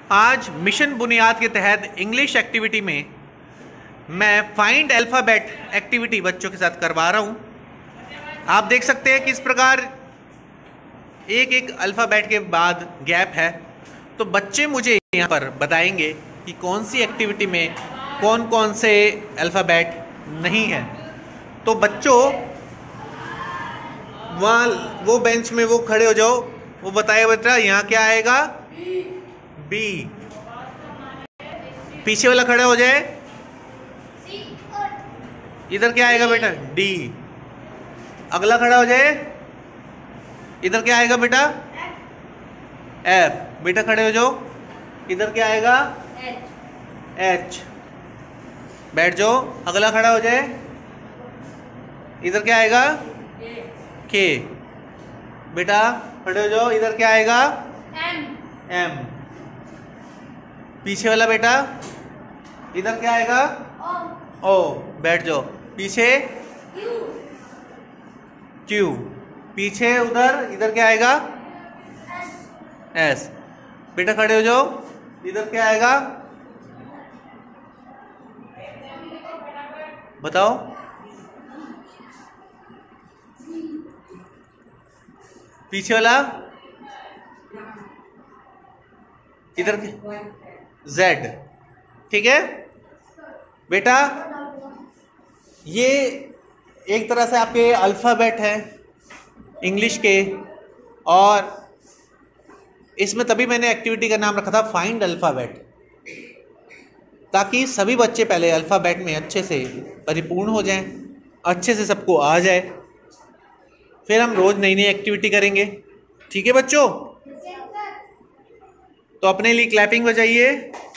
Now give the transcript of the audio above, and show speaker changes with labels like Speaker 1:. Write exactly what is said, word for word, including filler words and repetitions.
Speaker 1: आज मिशन बुनियाद के तहत इंग्लिश एक्टिविटी में मैं फाइंड अल्फ़ाबेट एक्टिविटी बच्चों के साथ करवा रहा हूँ। आप देख सकते हैं कि इस प्रकार एक एक अल्फ़ाबेट के बाद गैप है, तो बच्चे मुझे यहाँ पर बताएंगे कि कौन सी एक्टिविटी में कौन कौन से अल्फ़ाबेट नहीं है। तो बच्चों वहाँ वो बेंच में वो खड़े हो जाओ, वो बताए बेटा यहाँ क्या आएगा, बी। पीछे वाला खड़ा हो जाए, इधर क्या आएगा बेटा, डी। अगला खड़ा हो जाए, इधर क्या आएगा बेटा, एफ। बेटा खड़े हो जाओ, इधर क्या आएगा, एच। बैठ जाओ। अगला खड़ा हो जाए, इधर क्या आएगा, के। बेटा खड़े हो जाओ, इधर क्या आएगा, एम। एम। पीछे वाला बेटा, इधर क्या आएगा, ओ। ओ। बैठ जाओ। पीछे क्यू। क्यू। पीछे उधर, इधर क्या आएगा, एस। एस। बेटा खड़े हो जाओ, इधर क्या आएगा, बताओ, पीछे वाला, इधर जेड। ठीक है बेटा, ये एक तरह से आपके अल्फ़ाबेट हैं इंग्लिश के, और इसमें तभी मैंने एक्टिविटी का नाम रखा था फाइंड अल्फ़ाबेट, ताकि सभी बच्चे पहले अल्फ़ाबेट में अच्छे से परिपूर्ण हो जाएं, अच्छे से सबको आ जाए, फिर हम रोज़ नई नई एक्टिविटी करेंगे। ठीक है बच्चों, तो अपने लिए क्लैपिंग बजाइए।